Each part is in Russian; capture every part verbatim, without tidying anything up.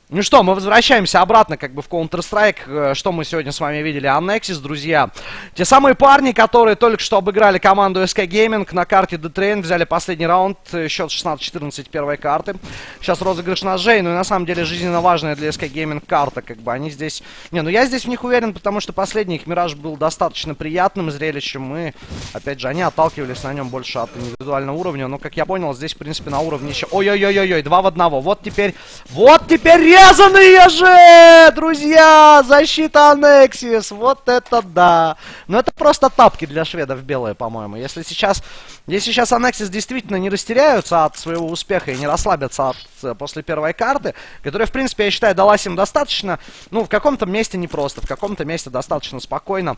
Ну что, мы возвращаемся обратно как бы в Counter-Strike. Что мы сегодня с вами видели? Аннексис, друзья. Те самые парни, которые только что обыграли команду эс кей Gaming на карте D-Train, взяли последний раунд, счет шестнадцать четырнадцать первой карты. Сейчас розыгрыш ножей, ну и на самом деле жизненно важная для эс кей Gaming карта, как бы они здесь... Не, ну я здесь в них уверен, потому что последний их Мираж был достаточно приятным зрелищем, и, опять же, они отталкивались на нем больше от индивидуального уровня, но, как я понял, здесь, в принципе, на уровне еще... Ой-ой-ой-ой, два в одного, вот теперь... Вот теперь... Резаные же, друзья, защита Аннексис, вот это да. Но это просто тапки для шведов белые, по-моему. Если сейчас, если сейчас Аннексис действительно не растеряются от своего успеха и не расслабятся от, после первой карты, которая, в принципе, я считаю, далась им достаточно, ну, в каком-то месте непросто, в каком-то месте достаточно спокойно.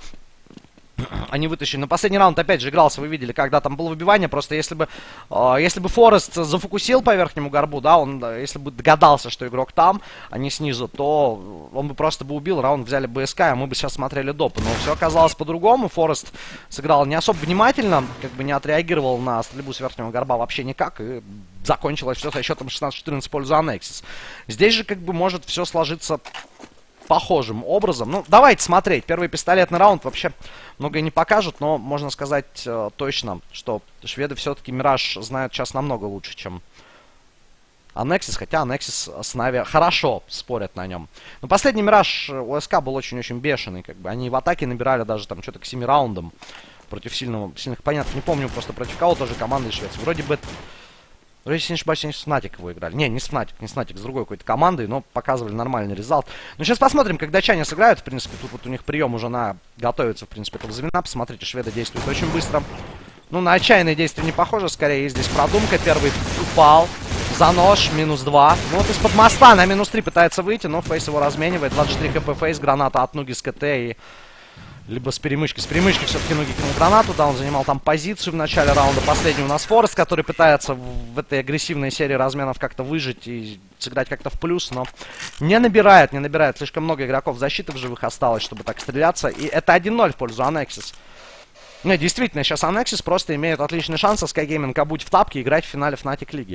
Они вытащили. Но последний раунд опять же игрался, вы видели, когда там было выбивание. Просто если бы э, если бы Форест зафокусил по верхнему горбу, да, он, если бы догадался, что игрок там, а не снизу, то он бы просто бы убил, раунд взяли бы СК, а мы бы сейчас смотрели допы. Но все оказалось по-другому. Форест сыграл не особо внимательно, как бы не отреагировал на стрельбу с верхнего горба вообще никак, и закончилось все со счетом шестнадцать четырнадцать в пользу Аннексис. Здесь же как бы может все сложиться похожим образом. Ну, давайте смотреть. Первый пистолетный раунд вообще многое не покажет, но можно сказать э, точно, что шведы все-таки Мираж знают сейчас намного лучше, чем Аннексис, хотя Аннексис с Нави хорошо спорят на нем. Но последний Мираж у СК был очень-очень бешеный, как бы. Они в атаке набирали даже там что-то к семи раундам против сильного, сильных оппонентов. Не помню просто против кого тоже команды Швеции. Вроде бы... Вроде, если не ошибаюсь, они с Fnatic его играли. Не, не с Fnatic, не с Fnatic, с другой какой-то командой, но показывали нормальный результат. Ну, сейчас посмотрим, как датчане сыграют. В принципе, тут вот у них прием уже на... готовится, в принципе, к замена. Посмотрите, шведы действуют очень быстро. Ну, на отчаянные действия не похоже, скорее здесь продумка. Первый упал. За нож, минус два. Ну, вот из-под моста на минус три пытается выйти, но Фейс его разменивает. двадцать четыре хп Фейс, граната от Нуги с КТ и... Либо с перемычки. С перемычки все-таки Нуги кинул гранату. Да, он занимал там позицию в начале раунда. Последний у нас Форест, который пытается в этой агрессивной серии разменов как-то выжить и сыграть как-то в плюс, но не набирает, не набирает. Слишком много игроков защиты в живых осталось, чтобы так стреляться. И это один ноль в пользу Аннексис. Не, действительно, сейчас Аннексис просто имеет отличный шанс с Sky Gaming обуть в тапке и играть в финале Fnatic Лиги.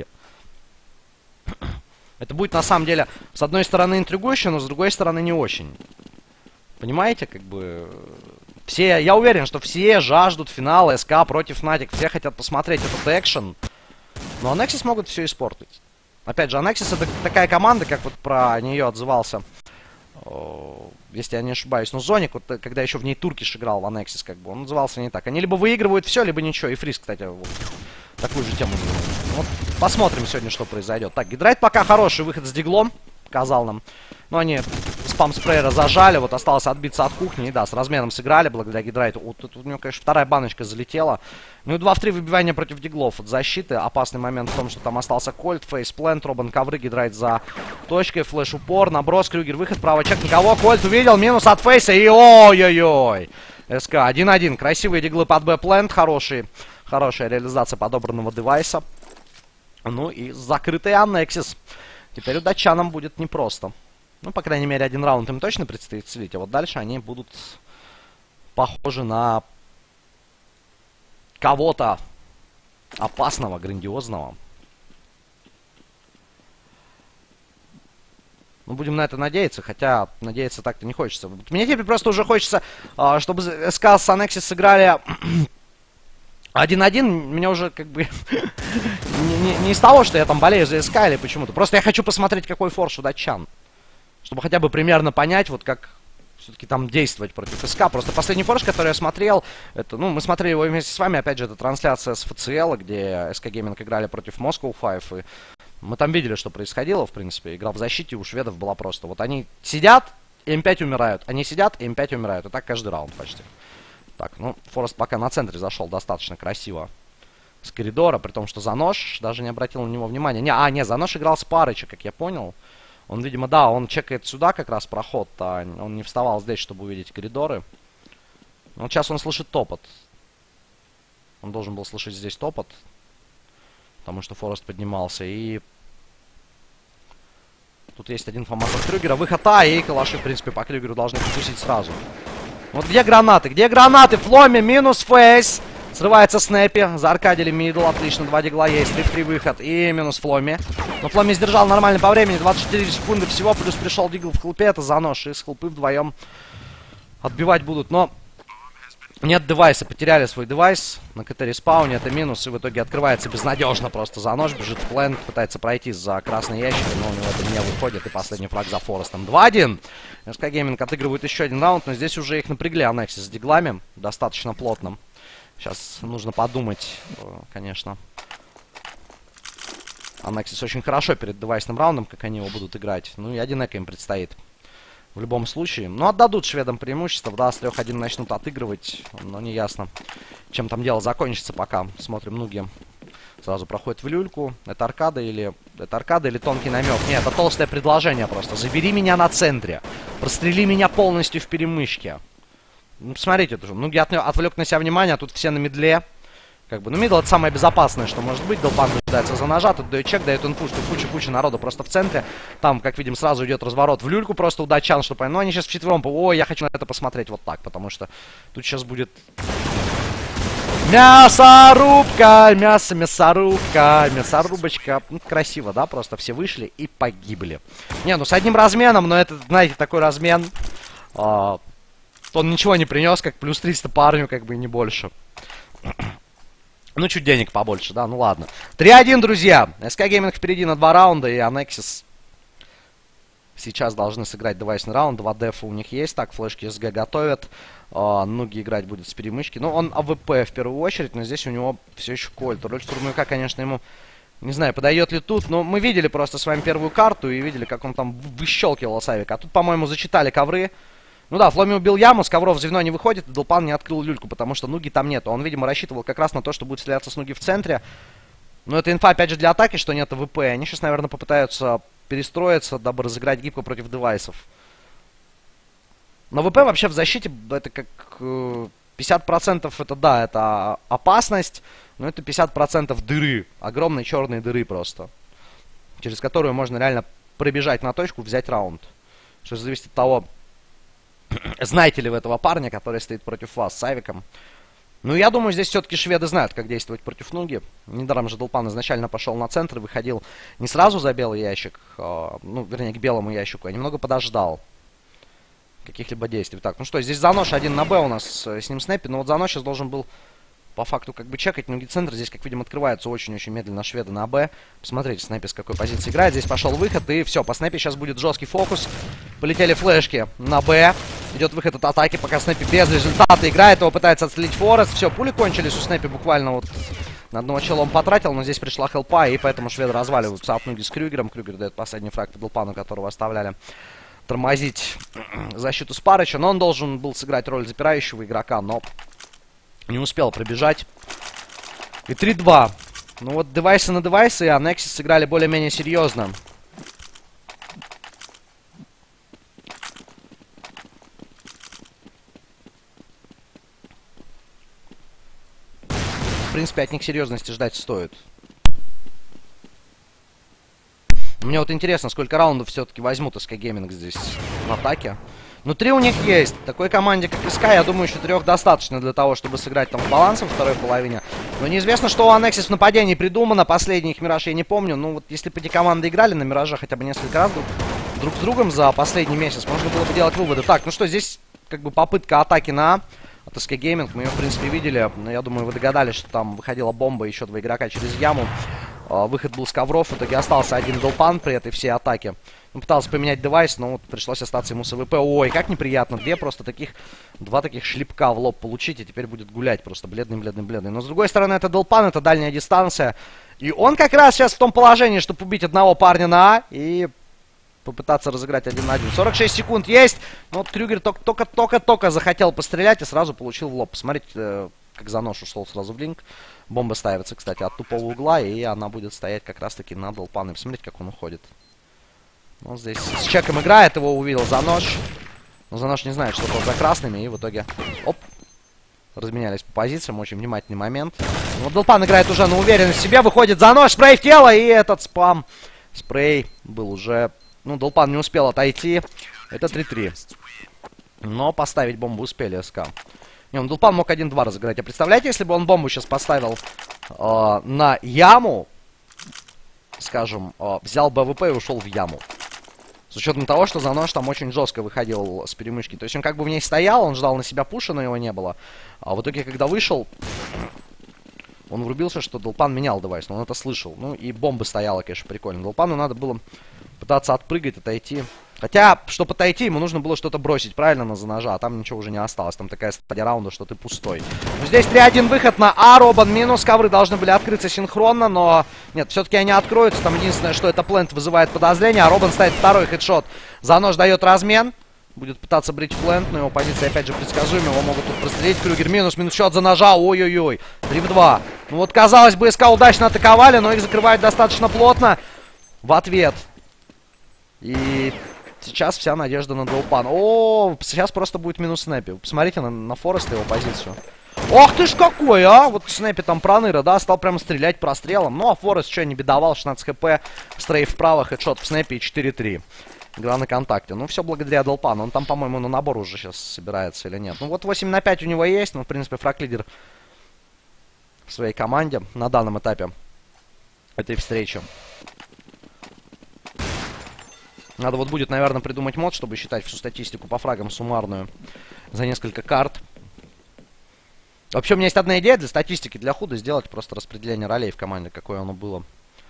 Это будет на самом деле, с одной стороны, интригующе, но с другой стороны, не очень. Понимаете, как бы... Все, я уверен, что все жаждут финала СК против Fnatic. Все хотят посмотреть этот экшен. Но Аннексис могут все испортить. Опять же, Аннексис это такая команда, как вот про нее отзывался, о, если я не ошибаюсь. Ну, Зоник, вот, когда еще в ней Туркиш играл в Аннексис, как бы, он назывался не так. Они либо выигрывают все, либо ничего. И Фриз, кстати, вот, такую же тему. Вот, посмотрим сегодня, что произойдет. Так, Гидрайт пока хороший выход с диглом. Показал нам. Но они спам-спрейера зажали. Вот осталось отбиться от кухни. И да, с разменом сыграли благодаря Гидрайту. Вот тут у него, конечно, вторая баночка залетела. Ну и два в три выбивания против диглов от защиты. Опасный момент в том, что там остался Кольт, Фейсплент, Робан ковры, Гидрайт за точкой, флеш-упор, наброс, Крюгер, выход, право чек. Никого, Кольт увидел, минус от Фейса. И ой-ой-ой. СК один один. Красивые диглы под Б-плент. Хорошие. Хорошая реализация подобранного девайса. Ну и закрытый Аннексис. Теперь у датчанам будет непросто. Ну, по крайней мере, один раунд им точно предстоит слить. А вот дальше они будут похожи на кого-то опасного, грандиозного. Ну, будем на это надеяться, хотя надеяться так-то не хочется. Мне теперь просто уже хочется, чтобы СК с Аннексис сыграли... один один, мне уже как бы не, не, не из того, что я там болею за СК или почему-то. Просто я хочу посмотреть, какой форш у датчан. Чтобы хотя бы примерно понять, вот как все-таки там действовать против СК. Просто последний форш, который я смотрел, это, ну, мы смотрели его вместе с вами, опять же, это трансляция с эф си эл, где эс кей Gaming играли против Moscow пять, и мы там видели, что происходило, в принципе. Игра в защите у шведов была просто. Вот они сидят, эм пять умирают. Они сидят, эм пять умирают. И так каждый раунд почти. Так, ну, Форест пока на центре зашел достаточно красиво с коридора, при том, что за нож даже не обратил на него внимания. Не, а, не, за нож играл с Парыча, как я понял. Он, видимо, да, он чекает сюда как раз проход, а он не вставал здесь, чтобы увидеть коридоры. Но вот сейчас он слышит топот. Он должен был слышать здесь топот, потому что Форест поднимался, и... Тут есть один фамас от Крюгера. Выход А, и калаши, в принципе, по Крюгеру должны потусить сразу. Вот где гранаты? Где гранаты? Фломи, минус Фейс. Срывается Снэпи, зааркадили мидл, отлично, два дигла есть, три выход и минус Фломи. Но Фломи сдержал нормально по времени, двадцать четыре секунды всего, плюс пришел дигл в хлопе, это занос, и с хлопы вдвоем отбивать будут, но нет девайса, потеряли свой девайс на КТ респауне, это минус, и в итоге открывается безнадежно просто занос, бежит в плен, пытается пройти за красный ящик, но у него это не выходит, и последний фраг за Форестом. два один. СК Гейминг отыгрывает еще один раунд, но здесь уже их напрягли Анексис с диглами, достаточно плотным. Сейчас нужно подумать, конечно. Анексис очень хорошо перед девайсным раундом, как они его будут играть. Ну и один эко им предстоит. В любом случае. Ну, отдадут шведам преимущество. Да, с трех один начнут отыгрывать. Но не ясно, чем там дело закончится пока. Смотрим, Нуги сразу проходит в люльку. Это аркада или... Это аркада или тонкий намек? Нет, это толстое предложение просто. Забери меня на центре. Прострели меня полностью в перемычке. Ну, посмотрите, тоже. Нуги отвлек на себя внимание, а тут все на мидле. Как бы, ну, мидл это самое безопасное, что может быть. Долпан дается за ножа, тут дает чек, дает инфу, что куча-куча народу просто в центре. Там, как видим, сразу идет разворот в люльку, просто удачан, что понятно. Ну, они сейчас вчетвером, ой, я хочу на это посмотреть вот так, потому что тут сейчас будет... Мясорубка, мясо, мясорубка, мясорубочка. Ну, красиво, да, просто все вышли и погибли. Не, ну, с одним разменом, но это, знаете, такой размен... А, он ничего не принес, как плюс триста парню, как бы, и не больше. Ну, чуть денег побольше, да, ну ладно. три один, друзья. СК Гейминг впереди на два раунда, и Анексис сейчас должны сыграть девайсный раунд. Два дефа у них есть, так, флешки СГ готовят. А, Нуги играть будет с перемычки. Ну, он АВП в первую очередь, но здесь у него все еще кольт. Роль штурмовика, конечно, ему, не знаю, подойдет ли тут, но мы видели просто с вами первую карту и видели, как он там выщелкивал Савика. А тут, по-моему, зачитали ковры. Ну да, Фломи убил яму, с ковров звено не выходит, и Долпан не открыл люльку, потому что Нуги там нету. Он, видимо, рассчитывал как раз на то, что будет стреляться с Нуги в центре. Но это инфа, опять же, для атаки, что нет ВП. Они сейчас, наверное, попытаются перестроиться, дабы разыграть гибко против девайсов. Но ВП вообще в защите, это как... пятьдесят процентов это, да, это опасность, но это пятьдесят процентов дыры. Огромной черной дыры просто. Через которую можно реально пробежать на точку, взять раунд. Что зависит от того... Знаете ли вы этого парня, который стоит против вас с Савиком? Ну, я думаю, здесь все-таки шведы знают, как действовать против Нуги. Недаром же Долпан изначально пошел на центр и выходил не сразу за белый ящик, а, ну, вернее, к белому ящику, а немного подождал каких-либо действий. Так, ну что, здесь Занош один на Б у нас, с ним Снэпи, но вот Занош сейчас должен был по факту как бы чекать. Нуги центр здесь, как видим, открывается очень-очень медленно шведы на Б. Посмотрите, Снэпи с какой позиции играет. Здесь пошел выход, и все, по Снэпи сейчас будет жесткий фокус. Полетели флешки на Б. Идет выход от атаки, пока Снэпи без результата играет. Его пытается отстрелить Форест. Все, пули кончились у Снэпи буквально вот на одного чела он потратил, но здесь пришла хелпа, и поэтому шведы разваливаются от Нуги с Крюгером. Крюгер дает последний фраг по Долпану, которого оставляли тормозить защиту Спарыча. Но он должен был сыграть роль запирающего игрока, но не успел пробежать. И три два. Ну вот девайсы на девайсы, а Nexus сыграли более-менее серьезно. В принципе, от них серьезности ждать стоит. Мне вот интересно, сколько раундов все-таки возьмут СК Гейминг здесь в атаке. Ну, три у них есть. Такой команде, как СК, я думаю, еще трех достаточно для того, чтобы сыграть там в баланс во второй половине. Но неизвестно, что у Анексис в нападении придумано. Последний их Мираж я не помню. Ну, вот если бы эти команды играли на Мираже хотя бы несколько раз друг, друг с другом за последний месяц, можно было бы делать выводы. Так, ну что, здесь как бы попытка атаки на А от СК Гейминг. Мы ее, в принципе, видели. Но я думаю, вы догадались, что там выходила бомба, еще два игрока через яму. Выход был с ковров, в итоге остался один Долпан при этой всей атаке. Он пытался поменять девайс, но вот пришлось остаться ему с АВП. Ой, как неприятно. Две просто таких, два таких шлепка в лоб получить, и теперь будет гулять просто бледный-бледный-бледный. Но с другой стороны, это Долпан, это дальняя дистанция. И он как раз сейчас в том положении, чтобы убить одного парня на А и попытаться разыграть один на один. сорок шесть секунд есть. Но вот Крюгер только-только-только захотел пострелять и сразу получил в лоб. Посмотрите, как Занош ушел сразу в линк. Бомба ставится, кстати, от тупого угла, и она будет стоять как раз-таки на Долпана. Посмотрите, как он уходит. Он здесь с чеком играет, его увидел Занош. Но Занош не знает, что тот за красными, и в итоге, оп, разменялись по позициям. Очень внимательный момент. Вот Долпан играет уже на уверенность в себе, выходит Занош, спрей в тело, и этот спам. Спрей был уже... Ну, Долпан не успел отойти. Это три три. Но поставить бомбу успели СК. Не, он Дулпан мог один-два разыграть. А представляете, если бы он бомбу сейчас поставил э, на яму, скажем, э, взял БВП и ушел в яму. С учетом того, что Занож там очень жестко выходил с перемычки. То есть он как бы в ней стоял, он ждал на себя пуша, но его не было. А в итоге, когда вышел, он врубился, что Дулпан менял девайс, но он это слышал. Ну и бомба стояла, конечно, прикольно. Дулпану надо было пытаться отпрыгать, отойти. Хотя, чтобы отойти, ему нужно было что-то бросить правильно на Заножа, а там ничего уже не осталось. Там такая стадия раунда, что ты пустой. Но здесь три-один выход на А, Робан минус. Ковры должны были открыться синхронно, но... Нет, все-таки они откроются. Там единственное, что это плент вызывает подозрение. А Робан ставит второй хедшот. Занож дает размен. Будет пытаться брить плент, но его позиция опять же предсказуема. Его могут тут прострелить. Крюгер минус, минус счет Заножа. Ой-ой-ой. три в два. Ну вот, казалось бы, СК удачно атаковали, но их закрывают достаточно плотно. В ответ. И... Сейчас вся надежда на Дулпан. О, сейчас просто будет минус Снэпи. Посмотрите на, на Фореста, его позицию. Ох ты ж какой, а! Вот Снэпи там проныра, да, стал прямо стрелять прострелом. Ну, а Форест что, не бедовал, шестнадцать хп, стрейф вправо, хедшот в Снэпи и четыре три. Игра на контакте. Ну, все благодаря Дулпану. Он там, по-моему, на набор уже сейчас собирается или нет. Ну, вот восемь на пять у него есть. Ну, в принципе, фраг-лидер в своей команде на данном этапе этой встречи. Надо вот будет, наверное, придумать мод, чтобы считать всю статистику по фрагам суммарную за несколько карт. Вообще, у меня есть одна идея для статистики, для худа, сделать просто распределение ролей в команде, какое оно было.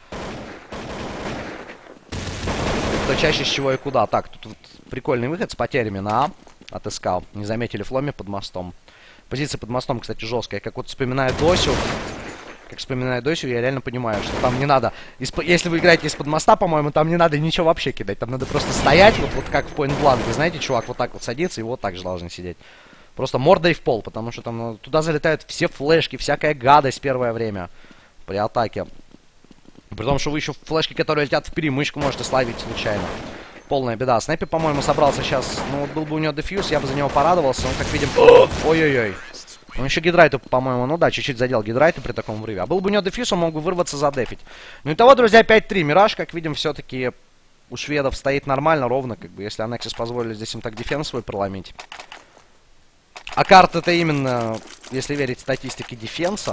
Кто чаще с чего и куда. Так, тут вот прикольный выход с потерями на А от СК. Не заметили Фломи под мостом. Позиция под мостом, кстати, жесткая. Как вот вспоминаю Досю. Как вспоминаю Досю, я реально понимаю, что там не надо... Если вы играете из-под моста, по-моему, там не надо ничего вообще кидать. Там надо просто стоять, вот, вот как в Point Blank. Вы знаете, чувак вот так вот садится, и вот так же должны сидеть. Просто мордой в пол, потому что там ну, туда залетают все флешки, всякая гадость первое время при атаке. При том, что вы еще флешки, которые летят в перемычку, можете словить случайно. Полная беда. Снэпи, по-моему, собрался сейчас... Ну, вот был бы у него дефьюз, я бы за него порадовался. Он, как видим... Ой-ой-ой. Он еще гидрайту, по-моему, ну да, чуть-чуть задел гидрайту при таком врыве. А был бы у него дефьюз, он мог бы вырваться, задефить. Ну и того, друзья, пять три. Мираж, как видим, все-таки у шведов стоит нормально, ровно, как бы, если Анексис позволили здесь им так дефенс свой проломить. А карта это именно, если верить статистике дефенса.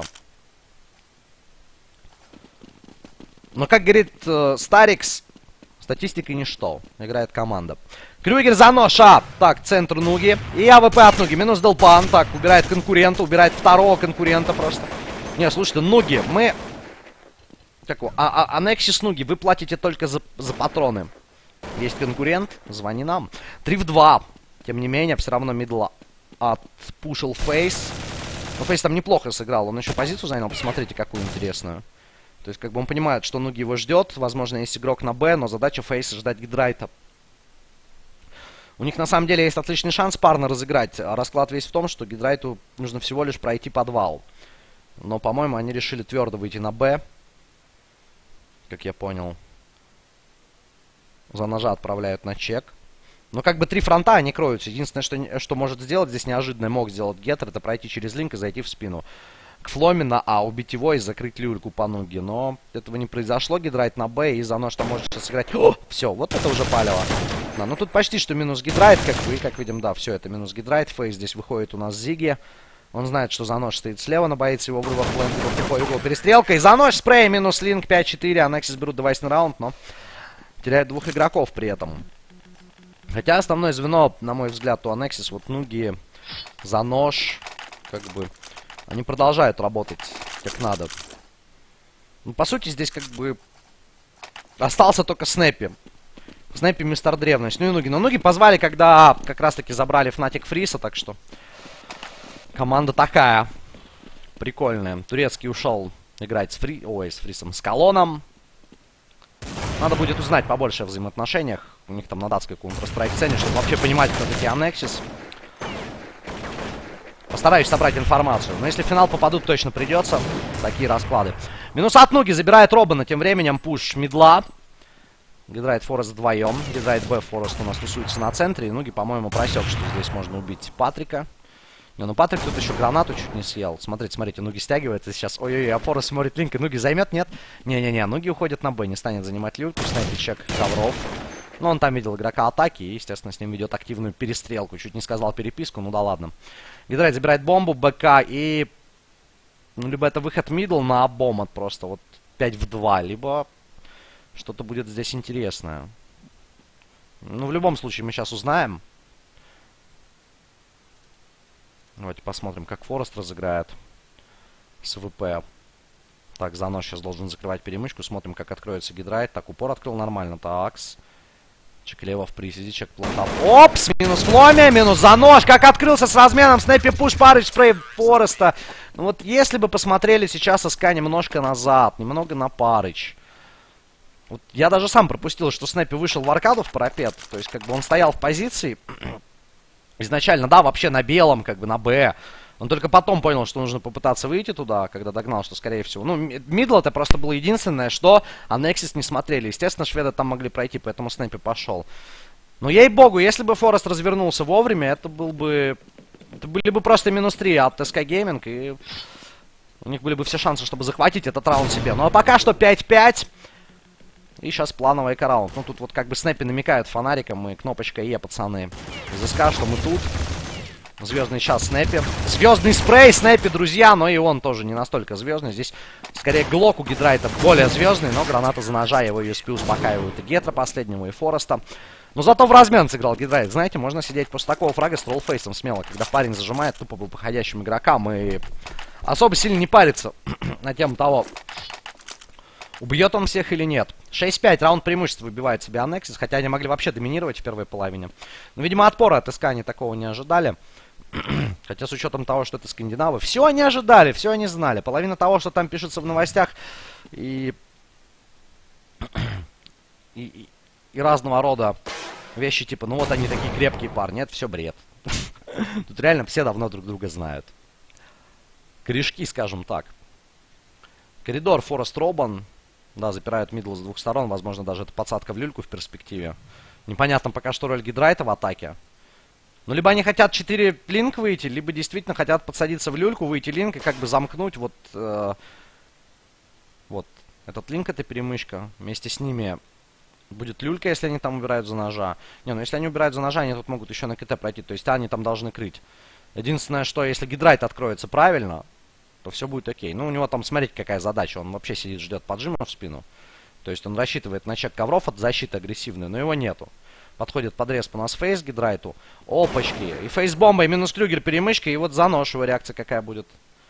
Но, как говорит э, Старикс, статистика ничто. Играет команда. Крюгер Занож, а, так, центр Нуги. И АВП от Нуги. Минус Дулпан. Так, убирает конкурента, убирает второго конкурента просто. Не, слушайте, Нуги, мы... Как его? А, а, Анексис Нуги, вы платите только за, за патроны. Есть конкурент, звони нам. три в два. Тем не менее, все равно мидла отпушил Фейс. Но Фейс там неплохо сыграл. Он еще позицию занял, посмотрите, какую интересную. То есть, как бы он понимает, что Нуги его ждет. Возможно, есть игрок на Б, но задача Фейса ждать гидрайта. У них, на самом деле, есть отличный шанс парно разыграть. Расклад весь в том, что гидрайту нужно всего лишь пройти подвал. Но, по-моему, они решили твердо выйти на Б. Как я понял. Заножа отправляют на чек. Но как бы три фронта они кроются. Единственное, что, что может сделать здесь неожиданно мог сделать Геттер, это пройти через линк и зайти в спину к Фломина, а убить его и закрыть люльку по Нуге. Но этого не произошло. Гидрайт на Б, и Занож там может сейчас сыграть. О, все, вот это уже палево. Да, ну тут почти что минус гидрайт, как бы, и как видим, да, все, это минус гидрайт. Фейс здесь выходит у нас Зиги. Он знает, что Занож стоит слева, но боится его врыва в плент. Легко угол перестрелка. И Занож спрей, минус линк, пять четыре. Анексис берут девайсный раунд, но теряют двух игроков при этом. Хотя основное звено, на мой взгляд, у Анексис, вот Нуги, Занож, как бы, они продолжают работать как надо. Ну, по сути, здесь как бы остался только Снэпи. Снэпи, мистер Древность. Ну и Нуги. Но Нуги позвали, когда как раз-таки забрали Фнатик Фриса, так что команда такая прикольная. Турецкий ушел играть с Фри... Ой, с Фрисом, с Колоном. Надо будет узнать побольше о взаимоотношениях. У них там на датской Counter-Strike цене, чтобы вообще понимать, кто такие Анексис. Постараюсь собрать информацию. Но если в финал попадут, точно придется. Такие расклады. Минус от Нуги забирает Робана. Тем временем пуш мидла. Гидрайт Форест вдвоем. Гидрайт Б Форест у нас тусуется на центре. И Нуги, по-моему, просек, что здесь можно убить Патрика. Не, ну Патрик тут еще гранату чуть не съел. Смотрите, смотрите, Нуги стягивается сейчас. Ой-ой-ой, а Форест смотрит линк, и Нуги займет, нет? Не-не-не, Нуги уходит на Б, не станет занимать люльку. Снайпер чек ковров. Но он там видел игрока атаки и, естественно, с ним ведет активную перестрелку. Чуть не сказал переписку, ну да ладно. Гидрайт забирает бомбу, БК и... Ну, либо это выход мидл на обомот просто, вот пять в два, либо что-то будет здесь интересное. Ну, в любом случае, мы сейчас узнаем. Давайте посмотрим, как Форест разыграет с ВП. Так, Занос сейчас должен закрывать перемычку. Смотрим, как откроется Гидрайт. Так, упор открыл нормально. Такс. Чек лево в присиде, чек плантап. Опс! Минус Фломе, минус Занож. Как открылся с разменом. Снэппи пуш, парыч, спрей Фореста. Ну вот, если бы посмотрели сейчас СК немножко назад, немного на парыч. Вот я даже сам пропустил, что Снэппи вышел в аркаду в парапет. То есть, как бы он стоял в позиции. Изначально, да, вообще на белом, как бы на Б. Он только потом понял, что нужно попытаться выйти туда, когда догнал, что, скорее всего... Ну, мидл это просто было единственное, что Аннексис не смотрели. Естественно, шведы там могли пройти, поэтому Снэппи пошел. Но, ей-богу, если бы Форест развернулся вовремя, это был бы... Это были бы просто минус три от ТСК Gaming, и у них были бы все шансы, чтобы захватить этот раунд себе. Ну, а пока что пять пять. И сейчас плановый эко-раунд. Ну, тут вот как бы Снэппи намекают фонариком и кнопочка Е, пацаны. Из СК, что мы тут. Звездный час Снэппи. Звездный спрей Снэппи, друзья. Но и он тоже не настолько звездный. Здесь скорее Глок у Гидрайта более звездный. Но граната за ножа его ю эс пи успокаивают и Гетра последнего, и Фореста. Но зато в размен сыграл Гидрайт. Знаете, можно сидеть после такого фрага с троллфейсом смело. Когда парень зажимает тупо по выходящим игрокам. И особо сильно не парится на тему того, убьет он всех или нет. шесть пять, раунд преимущества выбивает себе Аннексис, хотя они могли вообще доминировать в первой половине. Но, видимо, отпора от СК они такого не ожидали. Хотя с учетом того, что это скандинавы, все они ожидали, все они знали. Половина того, что там пишется в новостях и, и, и разного рода вещи, типа, ну вот они такие крепкие парни, это все бред. Тут реально все давно друг друга знают. Корешки, скажем так. Коридор, Форест, Робан. Да, запирают мидл с двух сторон. Возможно, даже это подсадка в люльку в перспективе. Непонятно пока что роль Гидрайта в атаке. Ну, либо они хотят четыре линк выйти, либо действительно хотят подсадиться в люльку, выйти линк и как бы замкнуть вот... Э, вот. Этот линк, это перемычка. Вместе с ними будет люлька, если они там убирают за ножа. Не, ну если они убирают за ножа, они тут могут еще на КТ пройти. То есть они там должны крыть. Единственное, что если Гидрайт откроется правильно, то все будет окей. Ну, у него там, смотрите, какая задача. Он вообще сидит, ждет поджима в спину. То есть он рассчитывает на чек ковров от защиты агрессивной, но его нету. Подходит подрез по нас фейс Гидрайту. Опачки. И фейс-бомба, и минус Крюгер перемычка. И вот за нож его реакция какая будет.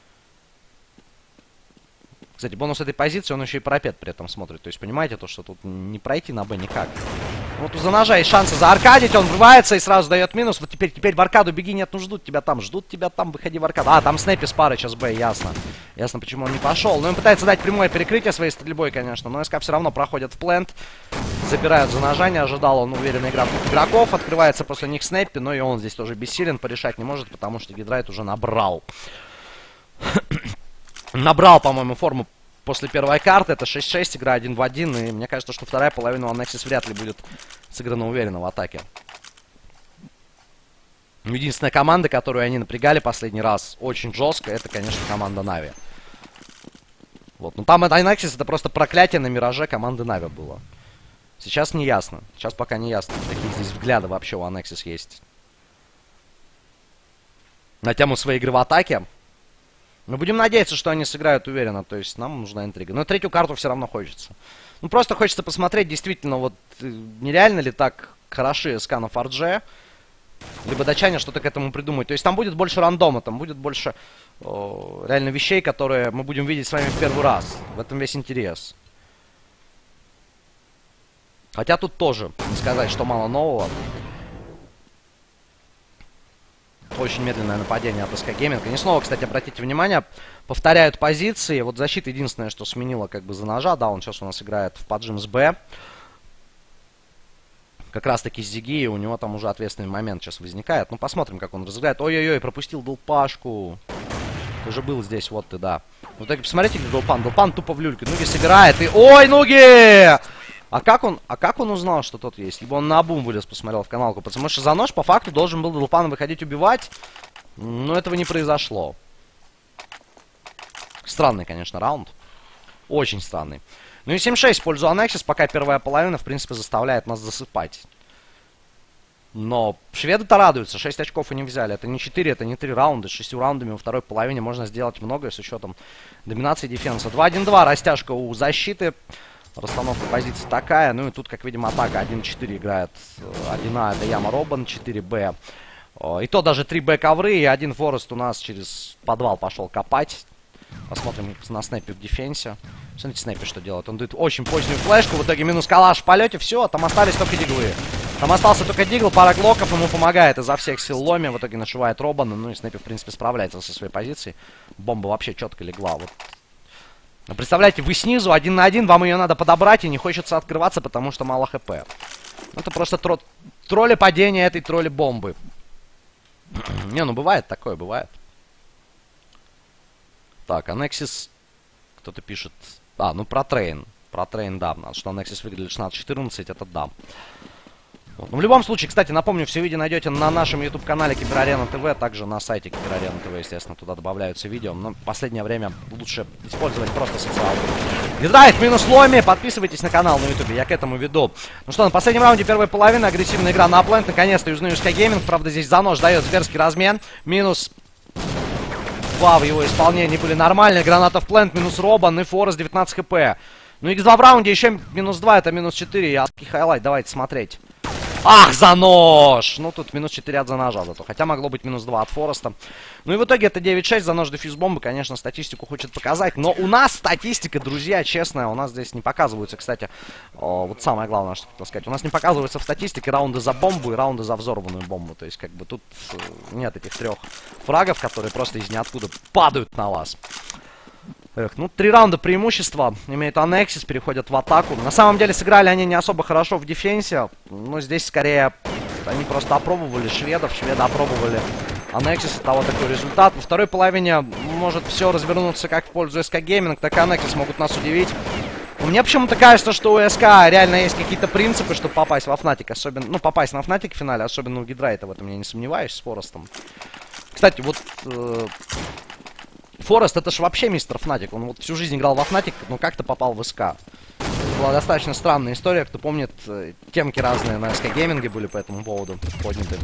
Кстати, бонус этой позиции, он еще и парапет при этом смотрит. То есть, понимаете, то, что тут не пройти на Б никак. Вот у за ножа есть шансы зааркадить, он врывается и сразу дает минус. Вот теперь, теперь в аркаду беги, нет, ну ждут тебя там, ждут тебя там, выходи в аркаду. А, там Снэппи с парой сейчас Б, ясно. Ясно, почему он не пошел. Но он пытается дать прямое перекрытие своей стрельбой, конечно. Но СК все равно проходят в плент. Забирают за ножа, не ожидал он уверенно игра игроков. Открывается после них Снэппи, но и он здесь тоже бессилен, порешать не может, потому что Гидрайт уже набрал. Набрал, по-моему, форму после первой карты. Это шесть шесть, игра один в один. И мне кажется, что вторая половина у Аннексис вряд ли будет сыграна уверенно в атаке. Единственная команда, которую они напрягали последний раз очень жестко, это, конечно, команда Нави. Вот. Ну там это Аннексис, это просто проклятие на мираже команды Нави было. Сейчас не ясно. Сейчас пока не ясно, какие здесь взгляды вообще у Аннексис есть. На тему своей игры в атаке. Мы будем надеяться, что они сыграют уверенно. То есть нам нужна интрига. Но третью карту все равно хочется. Ну просто хочется посмотреть, действительно, вот нереально ли так хороши СК на Фордже. Либо датчане что-то к этому придумают. То есть там будет больше рандома, там будет больше о, реально вещей, которые мы будем видеть с вами в первый раз. В этом весь интерес. Хотя тут тоже не сказать, что мало нового. Очень медленное нападение от СК Gaming. И снова, кстати, обратите внимание, повторяют позиции. Вот защита единственное, что сменила как бы за ножа. Да, он сейчас у нас играет в поджим с Б. Как раз таки с Зиги, и у него там уже ответственный момент сейчас возникает. Ну, посмотрим, как он разыграет. Ой-ой-ой, пропустил Дулпашку. Уже был здесь, вот ты, да. Вот так, посмотрите, где Дулпан. Дулпан тупо в люльке. Нуги собирает, и... Ой, Нуги! А как он, а как он узнал, что тот есть? Либо он на обум вылез, посмотрел в каналку. Потому что за нож по факту должен был Дулпан выходить убивать. Но этого не произошло. Странный, конечно, раунд. Очень странный. Ну и семь шесть в пользу Анексис, пока первая половина, в принципе, заставляет нас засыпать. Но шведы-то радуются, шесть очков они взяли. Это не четыре, это не три раунда. С шестью раундами во второй половине можно сделать многое с учетом доминации дефенса. два один два, растяжка у защиты. Расстановка позиций такая. Ну и тут, как видим, атака один четыре играет. один А это Яма Робан, четыре Б. И то даже три Б ковры, и один Форест у нас через подвал пошел копать. Посмотрим на снэпе в дефенсе. Смотрите, снэпе что делает. Он дает очень позднюю флешку. В итоге минус калаш в полете. Все, там остались только диглы. Там остался только дигл, пара глоков ему помогает изо всех сил Ломи. В итоге нашивает Робана. Ну и снэпе, в принципе, справляется со своей позицией. Бомба вообще четко легла. Вот. Но представляете, вы снизу один на один, вам ее надо подобрать, и не хочется открываться, потому что мало хп. Это просто тро тролли падения этой тролли бомбы. Не, ну бывает такое, бывает. Так, Анексис, кто-то пишет... А, ну про трейн. Про трейн, да. Что Анексис выиграли шестнадцать четырнадцать, это да. Вот. Ну, в любом случае, кстати, напомню, все видео найдете на нашем YouTube-канале Киберарена ТВ, также на сайте Киберарена ТВ, естественно, туда добавляются видео. Но в последнее время лучше использовать просто социалку. Гидрайт минус Ломи, подписывайтесь на канал на YouTube, я к этому веду. Ну что, на последнем раунде первой половины агрессивная игра на аплент, наконец-то южный ю эс кей Gaming, правда, здесь за нож дает зверский размен, минус... Два в его исполнении были нормальные. Граната в плент, минус Робан и Форест девятнадцать хп. Ну икс два в раунде, еще минус два, это минус четыре. Яркий хайлайт, давайте смотреть. Ах, за нож! Ну тут минус четыре от за ножа зато. Хотя могло быть минус два от Фореста. Ну и в итоге это девять шесть за нож дефьюз бомбы. Конечно, статистику хочет показать. Но у нас статистика, друзья, честная. У нас здесь не показываются, кстати. О, вот самое главное, что хотел сказать. У нас не показываются в статистике раунды за бомбу и раунды за взорванную бомбу. То есть, как бы тут нет этих трех фрагов, которые просто из ниоткуда падают на вас. Эх, ну, три раунда преимущества имеет Анексис, переходят в атаку. На самом деле, сыграли они не особо хорошо в дефенсе. Но здесь, скорее, они просто опробовали шведов. Шведы опробовали Анексис, того такой результат. Во второй половине может все развернуться как в пользу СК Gaming, так и Анексис могут нас удивить. Мне почему-то кажется, что у СК реально есть какие-то принципы, чтобы попасть во Фнатик. Особенно, ну, попасть на Фнатик в финале, особенно у Гидрайта, в этом я не сомневаюсь, с Форестом. Кстати, вот... Э Форест это ж вообще мистер Фнатик. Он вот всю жизнь играл во Фнатик, но как-то попал в СК. Это была достаточно странная история. Кто помнит, темки разные на СК Гейминге были по этому поводу подняты.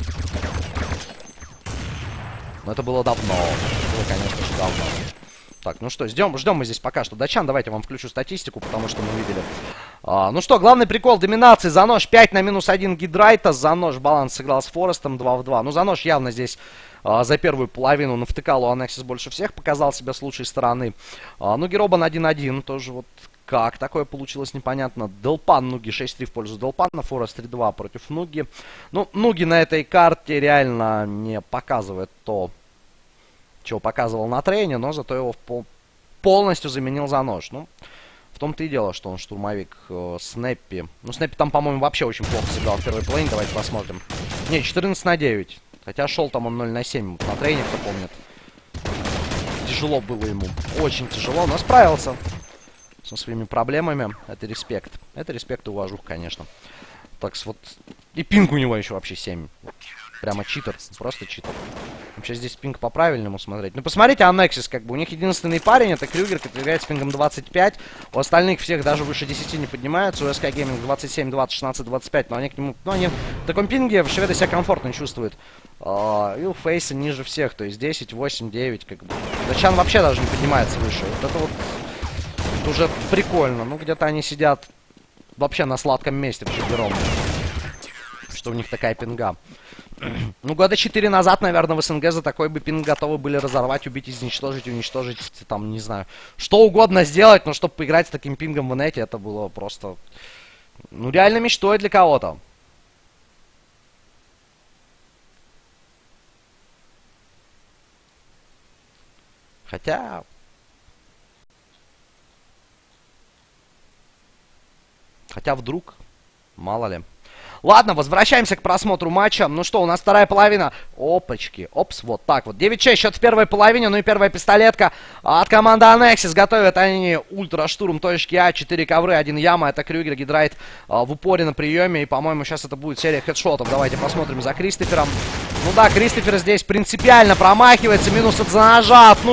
Но это было давно. Было, конечно же, давно. Так, ну что, ждем, ждем мы здесь пока что датчан. Давайте я вам включу статистику, потому что мы видели. А, ну что, главный прикол доминации. За нож пять на минус один Гидрайта. За нож баланс сыграл с Форестом два в два. Ну, за нож явно здесь а, за первую половину навтыкал у Анексис больше всех. Показал себя с лучшей стороны. А, ну, Геробан один один. Тоже вот как такое получилось, непонятно. Делпан, Нуги шесть три в пользу Делпана. Форест три два против Нуги. Ну, Нуги на этой карте реально не показывает то, чего показывал на трейне, но зато его пол полностью заменил за нож. Ну, в том-то и дело, что он штурмовик. э, Снэппи. Ну, Снэппи там, по-моему, вообще очень плохо сыграл в первой половине. Давайте посмотрим. Не, четырнадцать на девять. Хотя шел там он ноль на семь на трейне, кто помнит. Тяжело было ему. Очень тяжело, но справился со своими проблемами. Это респект. Это респект и уважух, конечно. Так, вот. И пинг у него еще вообще семь. Прямо читер. Просто читер. Вообще здесь пинг по-правильному смотреть. Ну, посмотрите, Анексис, как бы, у них единственный парень, это Крюгер, который играет с пингом двадцать пять. У остальных всех даже выше десяти не поднимаются. У СК Gaming двадцать семь, двадцать, шестнадцать, двадцать пять. Но они к нему, ну, они в таком пинге в шведы себя комфортно чувствуют. Uh, и у Фейса ниже всех, то есть десять, восемь, девять, как бы. Датчан вообще даже не поднимается выше. Вот это вот это уже прикольно. Ну, где-то они сидят вообще на сладком месте в четвером. Что у них такая пинга. Ну, года четыре назад, наверное, в СНГ за такой бы пинг готовы были разорвать, убить, изничтожить, уничтожить, там, не знаю, что угодно сделать, но чтобы поиграть с таким пингом в инете, это было просто, ну, реально мечтой для кого-то. Хотя... Хотя вдруг, мало ли. Ладно, возвращаемся к просмотру матча. Ну что, у нас вторая половина. Опачки, опс, вот так вот. девять шесть счет в первой половине, ну и первая пистолетка от команды Анексис. Готовят они ультраштурм точки А, четыре ковры, один яма. Это Крюгер, Гидрайт а, в упоре на приеме. И, по-моему, сейчас это будет серия хедшотов. Давайте посмотрим за Кристофером. Ну да, Кристофер здесь принципиально промахивается. Минус от ножа от Нуги.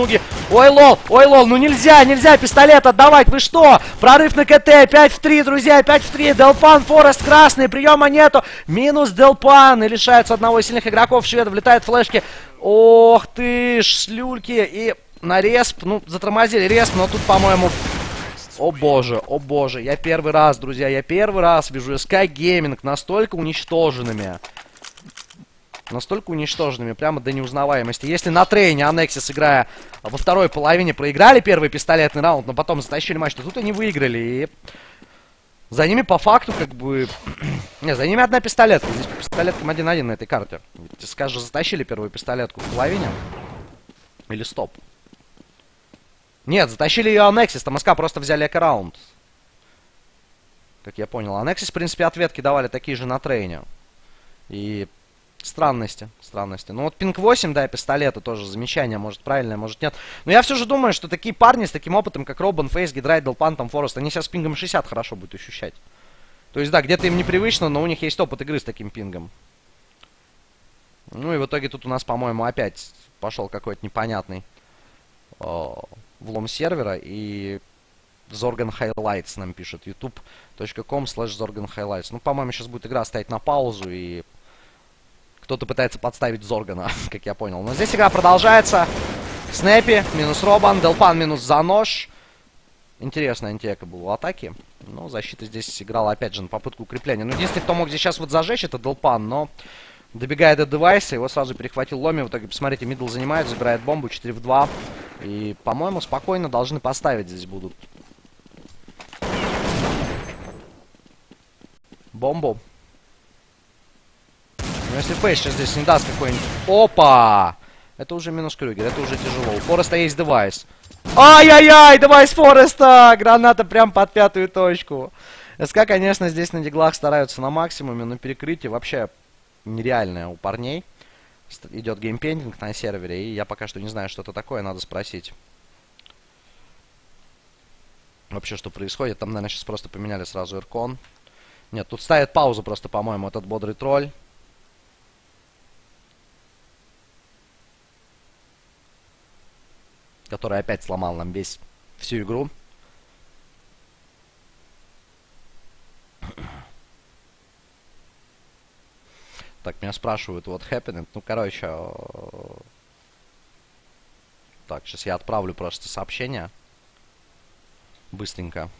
Ой, лол, ой, лол, ну нельзя, нельзя пистолет отдавать, вы что? Прорыв на КТ, пять в три, друзья, пять в три. Делпан, Форест красный, приема нету. Минус Делпан, и лишаются одного из сильных игроков. Швед влетает флешки. Ох ты ж, слюльки. И на респ, ну, затормозили респ, но тут, по-моему... О боже, о боже, я первый раз, друзья, я первый раз вижу эс кей Gaming настолько уничтоженными. Настолько уничтоженными, прямо до неузнаваемости. Если на трейне Анексис, играя во второй половине, проиграли первый пистолетный раунд, но потом затащили матч, то тут они выиграли. И за ними по факту как бы... Не, за ними одна пистолетка. Здесь по пистолеткам один один на этой карте. Скажешь, затащили первую пистолетку в половине? Или стоп? Нет, затащили ее Анексис, там СК просто взяли эко-раунд. Как я понял. Анексис, в принципе, ответки давали такие же на трейне. И странности, странности. Ну вот пинг восемь, да, пистолеты тоже замечание, может правильное, может нет. Но я все же думаю, что такие парни с таким опытом, как Робан, Фейс, Гидрайт, Делпан, там, Форест, они сейчас с пингом шестьдесят хорошо будут ощущать. То есть, да, где-то им непривычно, но у них есть опыт игры с таким пингом. Ну и в итоге тут у нас, по-моему, опять пошел какой-то непонятный о, влом сервера. И Zorgan Highlights нам пишет. ютуб точка ком слэш Zorgan Highlights. Ну, по-моему, сейчас будет игра стоять на паузу, и кто-то пытается подставить Зоргана, как я понял. Но здесь игра продолжается. Снэпи, минус Робан, Делпан минус Занож. Интересная антиэка была в атаке. Но защита здесь играла, опять же, на попытку укрепления. Ну, единственный, кто мог здесь сейчас вот зажечь, это Делпан, но... Добегает до девайса, его сразу перехватил Ломи. В итоге, посмотрите, мидл занимает, забирает бомбу, четыре в два. И, по-моему, спокойно должны поставить здесь будут. Бомбу. Ну, если Фейс сейчас здесь не даст какой-нибудь... Опа! Это уже минус Крюгер, это уже тяжело. У Фореста есть девайс. Ай-яй-яй, девайс Фореста! Граната прям под пятую точку. СК, конечно, здесь на диглах стараются на максимуме, но перекрытие вообще... нереальная у парней. Идет геймпендинг на сервере, и я пока что не знаю, что это такое, надо спросить. Вообще, что происходит? Там, наверное, сейчас просто поменяли сразу Иркон. Нет, тут ставит паузу просто, по-моему, этот бодрый тролль. Который опять сломал нам весь всю игру. Так, меня спрашивают, вот happening. Ну, короче... Так, сейчас я отправлю просто сообщение. Быстренько.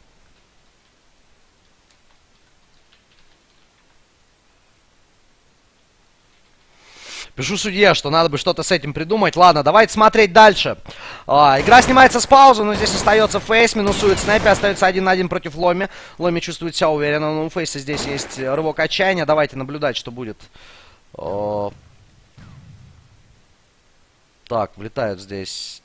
Пишу судье, что надо бы что-то с этим придумать. Ладно, давайте смотреть дальше. А, игра снимается с паузы, но здесь остается Фейс, минусует Снэппи, остается один на один против Ломи. Ломи чувствует себя уверенно, но у Фейса здесь есть рывок отчаяния. Давайте наблюдать, что будет. О... Так, влетают здесь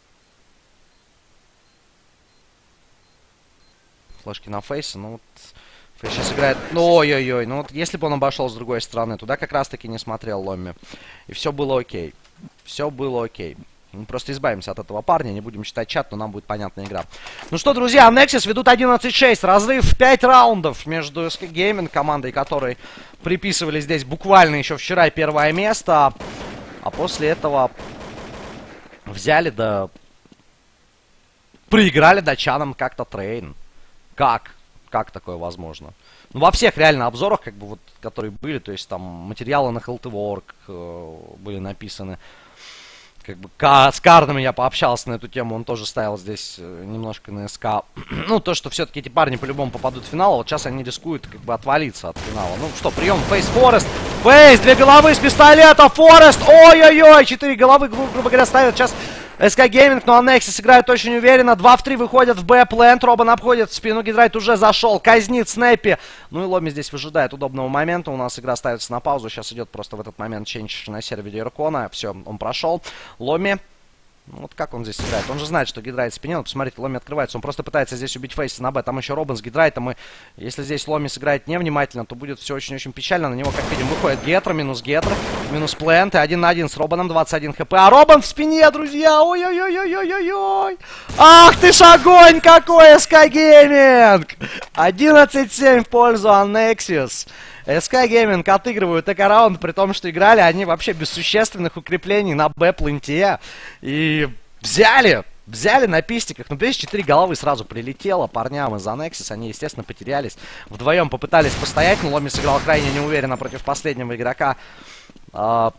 флешки на Фейса, ну вот... Фейс сейчас играет... Ну, ой-ой-ой, ну вот если бы он обошел с другой стороны, туда как раз-таки не смотрел Ломми. И все было окей. Все было окей. Мы просто избавимся от этого парня, не будем читать чат, но нам будет понятная игра. Ну что, друзья, Nexus ведут одиннадцать шесть. Разрыв в пять раундов между эс кей Gaming, командой которой приписывали здесь буквально еще вчера первое место. А после этого взяли да... Проиграли датчанам как-то трейн. Как? Как такое возможно? Ну, во всех реально обзорах, как бы, вот, которые были, то есть там материалы на Healthywork э, были написаны. Как бы с Карном я пообщался на эту тему, он тоже ставил здесь э, немножко на СК. Ну, то, что все-таки эти парни по-любому попадут в финал, а вот сейчас они рискуют как бы отвалиться от финала. Ну что, прием, Фейс, Форест. Фейс, две головы с пистолета, Форест. Ой-ой-ой, четыре головы, гру грубо говоря, ставят сейчас эс кей Gaming, но Анексис играет очень уверенно. два в три выходят в Б-плент. Робан обходит в спину. Гидрайт уже зашел. Казнит Снэппи. Ну и Ломи здесь выжидает удобного момента. У нас игра ставится на паузу. Сейчас идет просто в этот момент ченч на сервере Иркона. Все, он прошел. Ломи. Ну, вот как он здесь играет? Он же знает, что Гидрайт спинел. Посмотрите, Ломи открывается. Он просто пытается здесь убить Фейса на Б. Там еще Робан с Гидрайтом. И если здесь Ломи сыграет невнимательно, то будет все очень-очень печально. На него, как видим, выходит Гетро, минус Гетро, минус Плент. И один на один с Робаном, двадцать один хп. А Робан в спине, друзья! Ой-ой-ой-ой-ой-ой-ой! Ах ты ж огонь какой, эс кей Gaming! одиннадцать семь в пользу Анексис. эс кей Gaming отыгрывают эко-раунд, при том, что играли они вообще без существенных укреплений на Б-пленте. И взяли, взяли на пистиках. Ну, здесь четыре головы сразу прилетело парням из Анексис. Они, естественно, потерялись. Вдвоем попытались постоять, но Ломи сыграл крайне неуверенно против последнего игрока. А...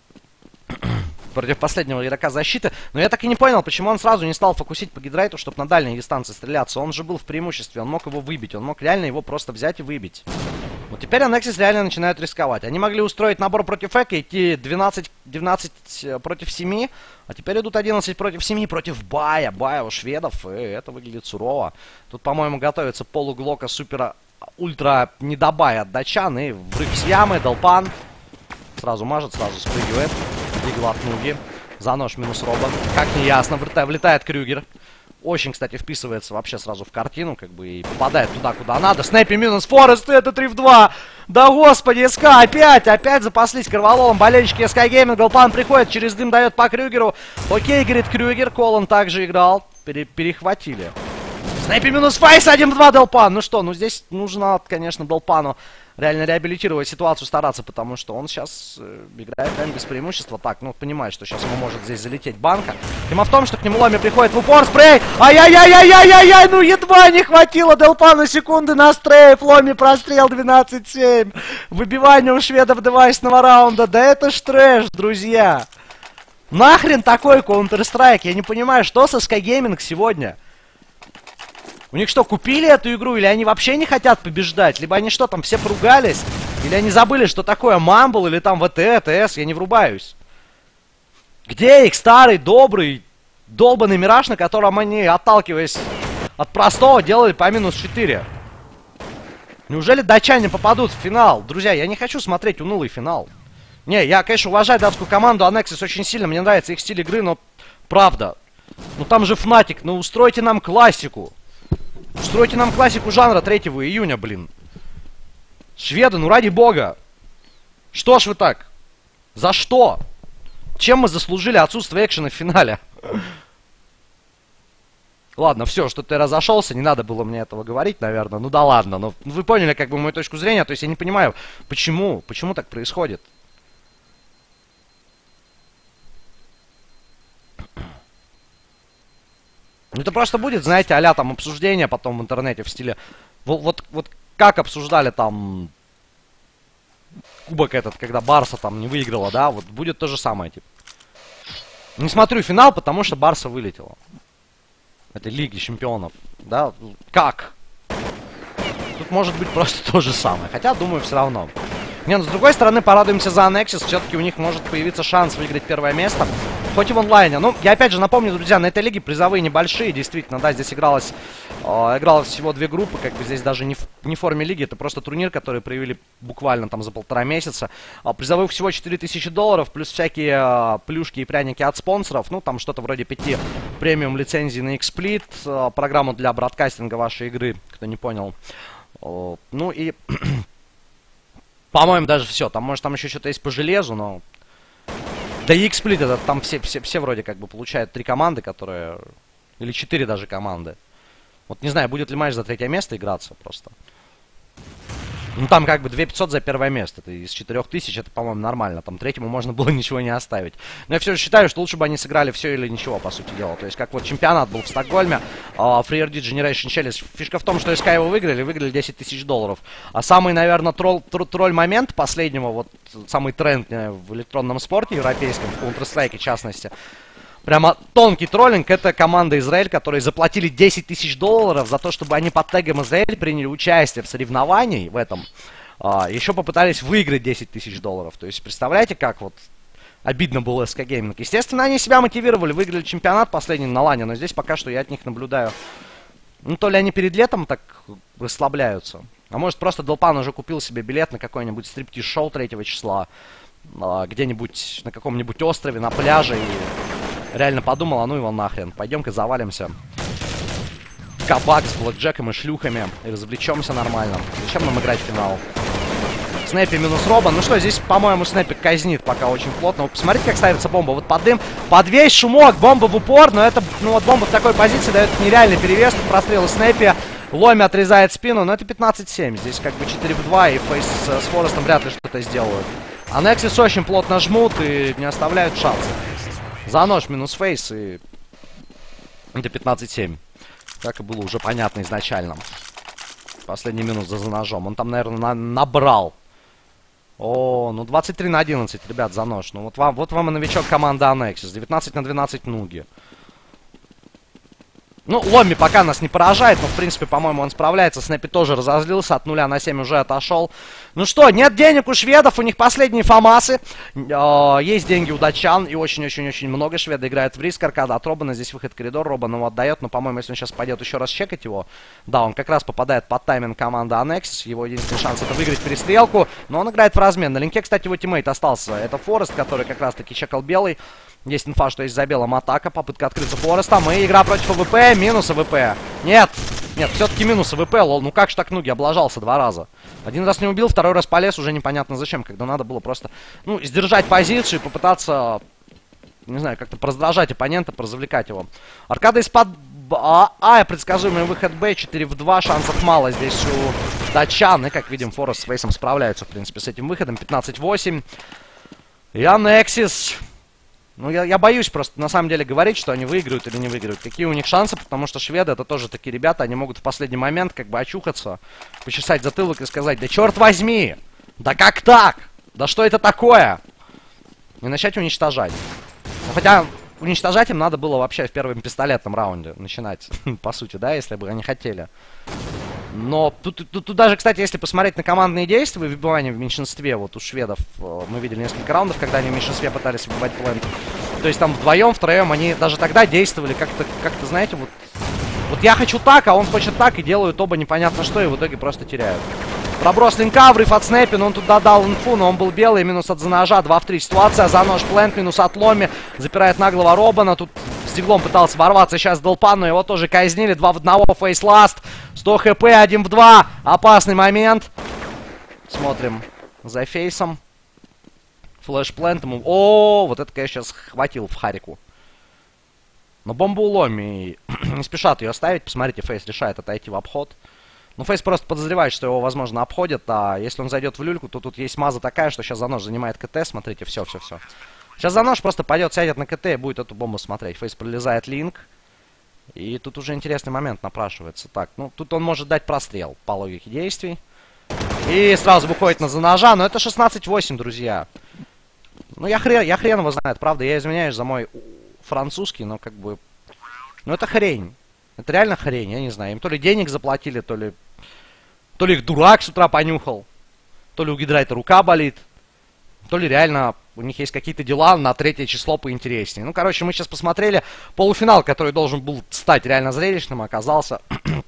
против последнего игрока защиты. Но я так и не понял, почему он сразу не стал фокусить по гидрайту, чтобы на дальней дистанции стреляться. Он же был в преимуществе, он мог его выбить. Он мог реально его просто взять и выбить. Вот теперь Анексис реально начинают рисковать. Они могли устроить набор против Эка, идти двенадцать, двенадцать против семи. А теперь идут одиннадцать против семи против Бая. Бая у шведов, и это выглядит сурово. Тут, по-моему, готовится полуглока супера ультра недобай от датчан. И врыв с ямы, Долпан. Сразу мажет, сразу спрыгивает. Игла от Нуги. За нож минус Робан. Как не ясно, влетает Крюгер. Очень, кстати, вписывается вообще сразу в картину, как бы, и попадает туда, куда надо. Снэпи минус Форест, это три в два. Да господи, СК опять, опять запаслись кровололом. Болельщики СК Гейминг, Голпан приходит, через дым дает по Крюгеру. Окей, говорит Крюгер, Колон также играл. Пере перехватили. Снэпи минус Файс, один в два Долпан. Ну что, ну здесь нужно, конечно, Долпану реально реабилитировать ситуацию, стараться, потому что он сейчас э, играет прям без преимущества. Так, ну, понимает, что сейчас ему может здесь залететь банка. Тема в том, что к нему Ломи приходит в упор, спрей. Ай-яй-яй-яй-яй-яй, ну едва не хватило Долпану секунды на стрейф. Ломи прострел двенадцать семь. Выбивание у шведов девайсного раунда. Да это ж трэш, друзья. Нахрен такой Counter-Strike? Я не понимаю, что со Sky Gaming сегодня? У них что, купили эту игру, или они вообще не хотят побеждать? Либо они что, там все поругались? Или они забыли, что такое Мамбл, или там ВТ, ТС, я не врубаюсь. Где их старый, добрый, долбанный Мираж, на котором они, отталкиваясь от простого, делали по минус четыре? Неужели датчане попадут в финал? Друзья, я не хочу смотреть унылый финал. Не, я, конечно, уважаю датскую команду Анексис очень сильно, мне нравится их стиль игры, но правда. Ну там же Фнатик, ну устройте нам классику. Устройте нам классику жанра третьего июня, блин. Шведы, ну ради бога. Что ж вы так? За что? Чем мы заслужили отсутствие экшена в финале? Ладно, все, что ты разошелся, не надо было мне этого говорить, наверное. Ну да ладно, но вы поняли как бы мою точку зрения. То есть я не понимаю, почему, почему так происходит. Ну это просто будет, знаете, а-ля там обсуждение потом в интернете в стиле... Вот, вот, вот как обсуждали там кубок этот, когда Барса там не выиграла, да? Вот будет то же самое, типа. Не смотрю финал, потому что Барса вылетела. Это Лиги Чемпионов, да? Как? Тут может быть просто то же самое. Хотя, думаю, все равно. Не, ну с другой стороны, порадуемся за Анексис. Все-таки у них может появиться шанс выиграть первое место. Хоть и в онлайне. Ну, я опять же напомню, друзья, на этой лиге призовые небольшие. Действительно, да, здесь игралось, э, игралось всего две группы. Как бы здесь даже не в, не в форме лиги. Это просто турнир, который провели буквально там за полтора месяца. А, призовых всего четыре тысячи долларов. Плюс всякие э, плюшки и пряники от спонсоров. Ну, там что-то вроде пяти премиум лицензий на X-Split. Э, программу для бродкастинга вашей игры, кто не понял. Э, ну и... По-моему, даже все. Там, может, там еще что-то есть по железу, но... Да и X-Split, это там все, все, все вроде как бы получают три команды, которые... Или четыре даже команды. Вот не знаю, будет ли матч за третье место играться просто. Ну там как бы две тысячи пятьсот за первое место. Это из четырёх тысяч, это, по-моему, нормально. Там третьему можно было ничего не оставить. Но я все же считаю, что лучше бы они сыграли все или ничего, по сути дела. То есть как вот чемпионат был в Стокгольме, uh, Free Dead Generation Challenge. Фишка в том, что СК его выиграли, выиграли десять тысяч долларов. А самый, наверное, тролль, тролль момент последнего, вот самый тренд в электронном спорте европейском, в Counter-Strike в частности. Прямо тонкий троллинг. Это команда Израиль, которые заплатили десять тысяч долларов за то, чтобы они под тегом Израиль приняли участие в соревновании в этом. А, еще попытались выиграть десять тысяч долларов. То есть, представляете, как вот обидно было эс ка Gaming. Естественно, они себя мотивировали, выиграли чемпионат последний на лане, но здесь пока что я от них наблюдаю. Ну, то ли они перед летом так расслабляются. А может, просто Долпан уже купил себе билет на какое-нибудь стриптиз-шоу третьего числа. А, где-нибудь на каком-нибудь острове, на пляже и... Реально подумал, а ну его нахрен. Пойдем-ка завалимся в кабак с блэкджеком и шлюхами. И развлечемся нормально. Зачем нам играть в финал? Снэпи минус Робан. Ну что, здесь, по-моему, Снэпик казнит пока очень плотно. Вот посмотрите, как ставится бомба. Вот под дым, под весь шумок, бомба в упор. Но это, ну вот бомба в такой позиции дает нереальный перевес. Прострелы Снэпи. Ломи отрезает спину. Но это пятнадцать семь. Здесь как бы четыре в два. И Фейс с Форестом вряд ли что-то сделают. А Нексис очень плотно жмут и не оставляют шансов. За нож минус Фейс и... Это пятнадцать семь. Как и было уже понятно изначально. Последний минус за, за ножом. Он там, наверное, на набрал. О, ну двадцать три на одиннадцать, ребят, за нож. Ну вот вам, вот вам и новичок команды Аннексис. девятнадцать на двенадцать Нуги. Ну, Ломми пока нас не поражает, но, в принципе, по-моему, он справляется. Снэппи тоже разозлился, от нуля на семь уже отошел. Ну что, нет денег у шведов, у них последние фамасы. Э, есть деньги у датчан, и очень-очень-очень много. Шведы играют в риск, аркада от Робана. Здесь выход в коридор, Робан его отдает. Но, по-моему, если он сейчас пойдет еще раз чекать его, да, он как раз попадает под тайминг команды Аннексис. Его единственный шанс — это выиграть перестрелку. Но он играет в размен. На линке, кстати, его тиммейт остался. Это Форест, который как раз-таки чекал белый. Есть инфа, что есть за белым атака, попытка открыться Форестом, и игра против АВП, минус АВП. Нет, нет, все-таки минус АВП, лол, ну как ж так Нуги облажался два раза. Один раз не убил, второй раз полез, уже непонятно зачем, когда надо было просто, ну, сдержать позицию и попытаться, не знаю, как-то пораздражать оппонента, поразвлекать его. Аркада из-под А, а, предсказуемый выход Б, четыре в два, шансов мало здесь у датчан, и, как видим, Форест с Фейсом справляются, в принципе, с этим выходом, пятнадцать восемь. И Аннексис... Ну, я, я боюсь просто, на самом деле, говорить, что они выиграют или не выиграют. Какие у них шансы, потому что шведы — это тоже такие ребята, они могут в последний момент как бы очухаться, почесать затылок и сказать: да черт возьми! Да как так? Да что это такое? И начать уничтожать. Ну, хотя уничтожать им надо было вообще в первом пистолетном раунде начинать, по сути, да, если бы они хотели. Но тут, тут, тут даже, кстати, если посмотреть на командные действия, выбивание в меньшинстве, вот у шведов, мы видели несколько раундов, когда они в меньшинстве пытались выбивать плент. То есть там вдвоем, втроем, они даже тогда действовали как-то, как-то, знаете, вот... Вот я хочу так, а он хочет так, и делают оба непонятно что, и в итоге просто теряют. Проброс линка, врыв от Снэппи, но он тут додал инфу, но он был белый, минус от заножа, два в три ситуация, за нож плент, минус от Ломи, запирает наглого Робана, тут с диглом пытался ворваться сейчас Долпан, но его тоже казнили, два в одного, фейс-ласт, сто хп, один в два, опасный момент. Смотрим за фейсом. Флэш-плентом, о, вот это, конечно, сейчас хватил в харику. Но бомбу у Ломи, не спешат ее ставить, посмотрите, фейс решает отойти в обход. Ну, Фейс просто подозревает, что его, возможно, обходят, а если он зайдет в люльку, то тут есть маза такая, что сейчас за нож занимает КТ, смотрите, все, все, все. Сейчас за нож просто пойдет, сядет на КТ и будет эту бомбу смотреть. Фейс пролезает линк, и тут уже интересный момент напрашивается. Так, ну, тут он может дать прострел по логике действий. И сразу выходит на заножа, но это шестнадцать восемь, друзья. Ну, я хрен, я хрен его знает, правда, я извиняюсь за мой французский, но как бы... Ну, это хрень. Это реально хрень, я не знаю. Им то ли денег заплатили, то ли... То ли их дурак с утра понюхал, то ли у Гидрайта рука болит, то ли реально у них есть какие-то дела на третье число поинтереснее. Ну, короче, мы сейчас посмотрели полуфинал, который должен был стать реально зрелищным, оказался...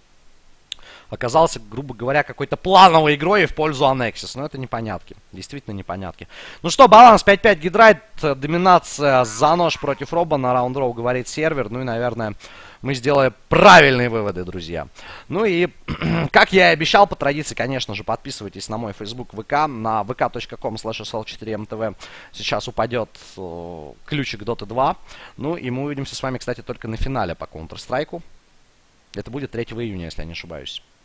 оказался, грубо говоря, какой-то плановой игрой в пользу Аннексис. Но это непонятки. Действительно непонятки. Ну что, баланс пять пять Гидрайт, доминация за нож против Робана, раунд-роу, говорит сервер. Ну и, наверное, мы сделаем правильные выводы, друзья. Ну и, как я и обещал, по традиции, конечно же, подписывайтесь на мой Facebook, ВК, на вк точка ком слэш эс эл четыре эм тэ вэ. Сейчас упадет э, ключик Дота два. Ну и мы увидимся с вами, кстати, только на финале по Counter-Strike. Это будет третьего июня, если я не ошибаюсь.